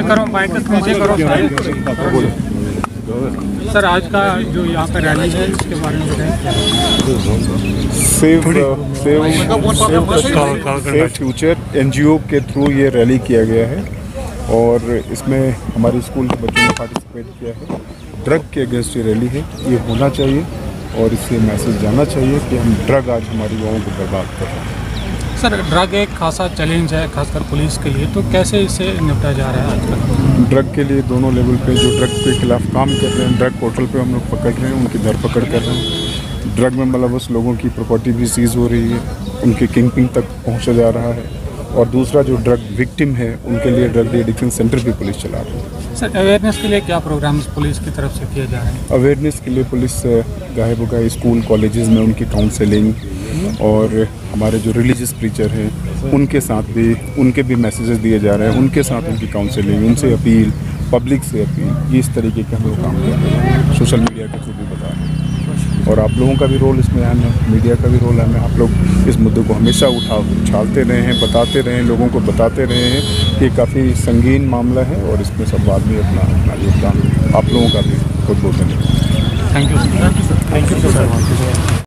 करो माइक पीछे करो सर। आज का जो यहाँ पर रैली है इसके बारे में बताएं। सेव फ्यूचर एनजीओ के थ्रू ये रैली किया गया है और इसमें हमारे स्कूल के बच्चों ने पार्टिसिपेट किया है। ड्रग के अगेंस्ट ये रैली है, ये होना चाहिए और इससे मैसेज जाना चाहिए कि हम ड्रग आज हमारी युवाओं को बर्बाद कर रहे हैं। सर ड्रग एक खासा चैलेंज है खासकर पुलिस के लिए, तो कैसे इससे निपटा जा रहा है आजकल? ड्रग के लिए दोनों लेवल पे जो ड्रग के खिलाफ काम कर रहे हैं, ड्रग पोर्टल पे हम लोग पकड़ रहे हैं, उनकी धरपकड़ कर रहे हैं। ड्रग में मुलव्वस लोगों की प्रॉपर्टी भी सीज हो रही है, उनके किंगपिंग तक पहुंचा जा रहा है। और दूसरा जो ड्रग विक्टिम है उनके लिए ड्रग एडिक्शन सेंटर भी पुलिस चला रही है। सर अवेयरनेस के लिए क्या प्रोग्राम्स पुलिस की तरफ से किए जा रहे हैं? अवेयरनेस के लिए पुलिस गाहे बगाहे स्कूल कॉलेजेस में उनकी काउंसलिंग और हमारे जो रिलीजियस प्रीचर हैं उनके साथ भी उनके भी मैसेजेस दिए जा रहे हैं, उनके साथ उनकी काउंसलिंग, उनसे अपील, पब्लिक से अपील, ये इस तरीके के हम लोग काम कर रहे हैं। सोशल मीडिया के थ्रू भी बता रहे हैं और आप लोगों का भी रोल इसमें अहम है, मीडिया का भी रोल अहम है। आप लोग इस मुद्दे को हमेशा उछालते रहे हैं, बताते रहे हैं, लोगों को बताते रहे हैं कि काफ़ी संगीन मामला है और इसमें सब आदमी अपना योगदान, आप लोगों का भी बहुत बहुत धन्यवाद। Thank you sir.